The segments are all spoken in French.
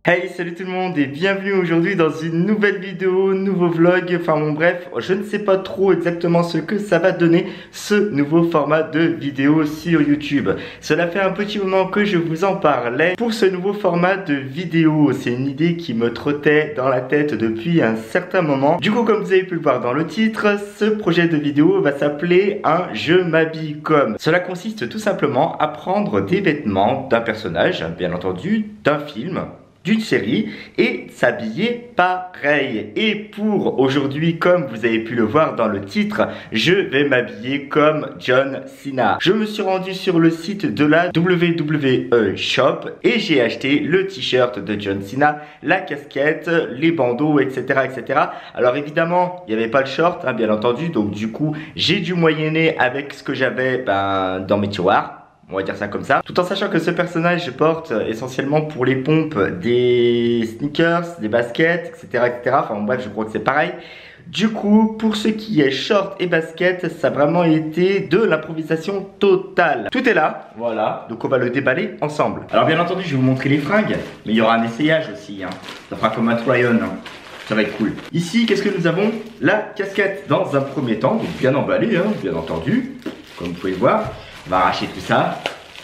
Hey, salut tout le monde et bienvenue aujourd'hui dans une nouvelle vidéo, nouveau vlog, enfin bon bref, je ne sais pas trop exactement ce que ça va donner ce nouveau format de vidéo sur YouTube. Cela fait un petit moment que je vous en parlais pour ce nouveau format de vidéo, c'est une idée qui me trottait dans la tête depuis un certain moment. Du coup, comme vous avez pu le voir dans le titre, ce projet de vidéo va s'appeler un Je m'habille comme. Cela consiste tout simplement à prendre des vêtements d'un personnage, bien entendu, d'un film, d'une série et s'habiller pareil. Et pour aujourd'hui, comme vous avez pu le voir dans le titre, je vais m'habiller comme John Cena. Je me suis rendu sur le site de la WWE Shop et j'ai acheté le t-shirt de John Cena, la casquette, les bandeaux, etc. etc. Alors évidemment, il n'y avait pas le short, hein, bien entendu, donc du coup, j'ai dû moyenner avec ce que j'avais dans mes tiroirs. On va dire ça comme ça. Tout en sachant que ce personnage porte essentiellement pour les pompes des sneakers, des baskets, etc. etc. Enfin bref, je crois que c'est pareil. Du coup, pour ce qui est short et basket, ça a vraiment été de l'improvisation totale. Tout est là, voilà. Donc on va le déballer ensemble. Alors bien entendu, je vais vous montrer les fringues. Mais il y aura un essayage aussi. Hein. Ça fera comme un try-on. Hein. Ça va être cool. Ici, qu'est-ce que nous avons? La casquette dans un premier temps. Donc bien emballée, hein, bien entendu. Comme vous pouvez le voir. On va arracher tout ça.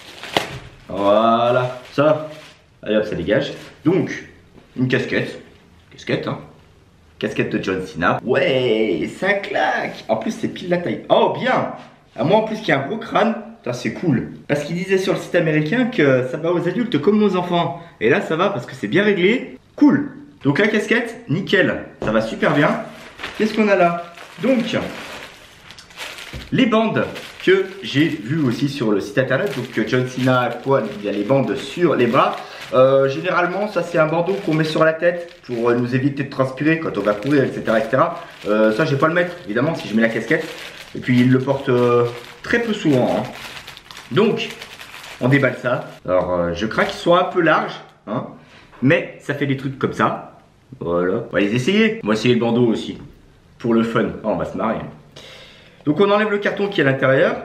Voilà. Ça. Allez hop, ça dégage. Donc, une casquette. Casquette, hein. Casquette de John Cena. Ouais, ça claque. En plus, c'est pile la taille. Oh, bien. À moi, en plus, qu'il y a un gros crâne. C'est cool. Parce qu'il disait sur le site américain que ça va aux adultes comme aux enfants. Et là, ça va parce que c'est bien réglé. Cool. Donc, la casquette, nickel. Ça va super bien. Qu'est-ce qu'on a là? Donc, les bandes que j'ai vues aussi sur le site internet. Donc John Cena à poil, il y a les bandes sur les bras. Généralement, ça c'est un bandeau qu'on met sur la tête pour nous éviter de transpirer quand on va courir, etc. etc. Ça, je vais pas le mettre, évidemment, si je mets la casquette. Et puis, il le porte très peu souvent. Hein. Donc, on déballe ça. Alors, je crains qu'il soit un peu large. Hein, mais ça fait des trucs comme ça. Voilà. On va les essayer. On va essayer le bandeau aussi. Pour le fun. Oh, on va se marrer. Donc on enlève le carton qui est à l'intérieur.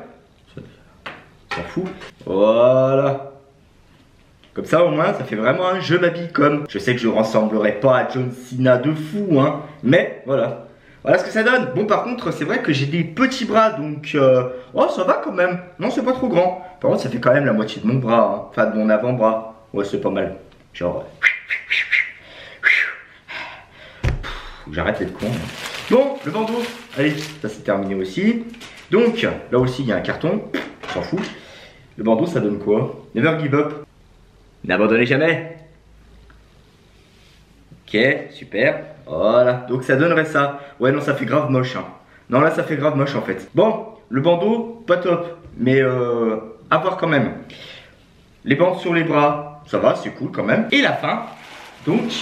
On s'en fout. Voilà. Comme ça au moins ça fait vraiment un je m'habille comme. Je sais que je ne ressemblerai pas à John Cena de fou hein. Mais voilà. Voilà ce que ça donne. Bon par contre c'est vrai que j'ai des petits bras. Donc oh ça va quand même. Non c'est pas trop grand. Par contre ça fait quand même la moitié de mon bras. Hein. Enfin de mon avant-bras. Ouais c'est pas mal. Genre j'arrête d'être con. Bon, le bandeau, allez, ça c'est terminé aussi. Donc, là aussi il y a un carton, on s'en fout. Le bandeau ça donne quoi? Never give up. N'abandonnez jamais. Ok, super. Voilà, donc ça donnerait ça. Ouais, non, ça fait grave moche. Hein. Non, là ça fait grave moche en fait. Bon, le bandeau, pas top, mais à voir quand même. Les bandes sur les bras, ça va, c'est cool quand même. Et la fin, donc,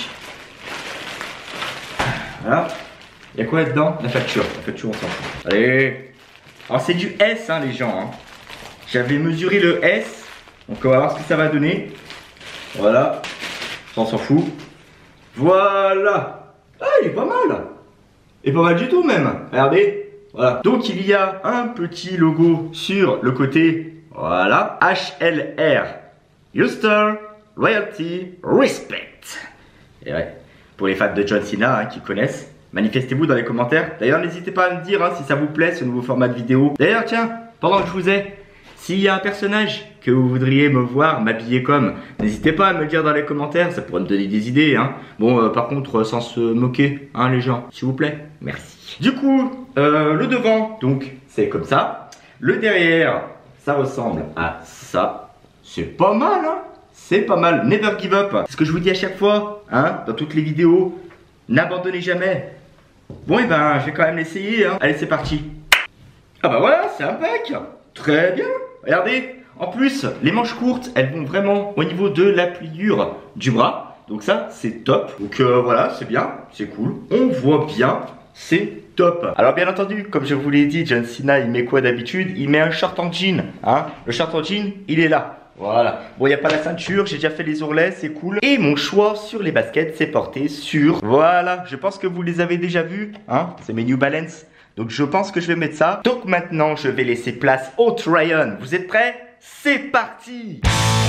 voilà. Il y a quoi là-dedans? La facture. La facture, on s'en fout. Allez. Alors, c'est du S, hein, les gens. Hein. J'avais mesuré le S. Donc, on va voir ce que ça va donner. Voilà. Ça, on s'en fout. Voilà. Ah, il est pas mal. Il est pas mal du tout, même. Regardez. Voilà. Donc, il y a un petit logo sur le côté. Voilà. HLR. Houston Loyalty Respect. Et ouais. Pour les fans de John Cena hein, qui connaissent. Manifestez-vous dans les commentaires. D'ailleurs, n'hésitez pas à me dire hein, si ça vous plaît ce nouveau format de vidéo. D'ailleurs, tiens, pendant que je vous ai, s'il y a un personnage que vous voudriez me voir m'habiller comme, n'hésitez pas à me le dire dans les commentaires. Ça pourrait me donner des idées. Hein. Bon, par contre, sans se moquer, hein, les gens, s'il vous plaît. Merci. Du coup, le devant, donc, c'est comme ça. Le derrière, ça ressemble à ça. C'est pas mal, hein. C'est pas mal. Never give up. C'est ce que je vous dis à chaque fois, hein, dans toutes les vidéos. N'abandonnez jamais. Bon et ben je vais quand même l'essayer hein. Allez c'est parti. Ah bah voilà c'est impec. Très bien. Regardez. En plus les manches courtes elles vont vraiment au niveau de la pliure du bras. Donc ça c'est top. Donc voilà c'est bien. C'est cool. On voit bien. C'est top. Alors bien entendu comme je vous l'ai dit John Cena il met quoi d'habitude? Il met un short en jean hein. Le short en jean il est là. Voilà, bon il n'y a pas la ceinture, j'ai déjà fait les ourlets, c'est cool. Et mon choix sur les baskets c'est porté sur, voilà, je pense que vous les avez déjà vus, hein, c'est mes New Balance. Donc je pense que je vais mettre ça. Donc maintenant je vais laisser place au try-on. Vous êtes prêts? C'est parti!